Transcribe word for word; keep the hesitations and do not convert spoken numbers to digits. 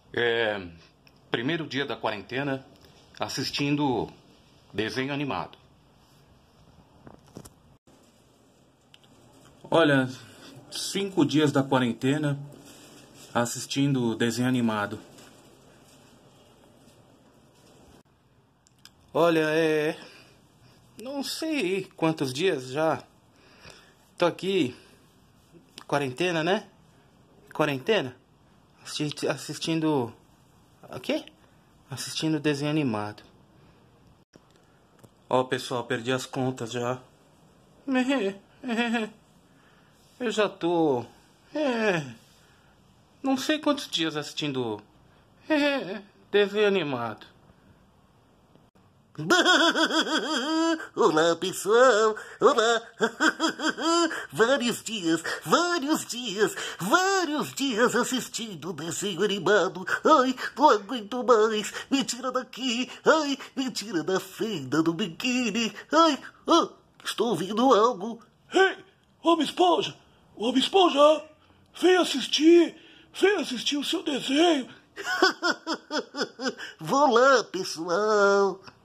É, primeiro dia da quarentena, assistindo desenho animado. Olha, cinco dias da quarentena, assistindo desenho animado. Olha, é... não sei quantos dias já. Tô aqui, quarentena, né? Quarentena? Assisti- Assistindo... O quê? Assistindo desenho animado. Ó, pessoal, perdi as contas já. Eu já tô... É... Não sei quantos dias assistindo... É... Desenho animado. Olá, pessoal! Olá! Vários dias, vários dias, vários dias assistindo desenho animado. Ai, não aguento mais. Me tira daqui. Ai, me tira da fenda do biquíni. Ai, oh, estou ouvindo algo. Ei, Bob Esponja! Bob Esponja! Vem assistir! Vem assistir o seu desenho! Vou lá, pessoal.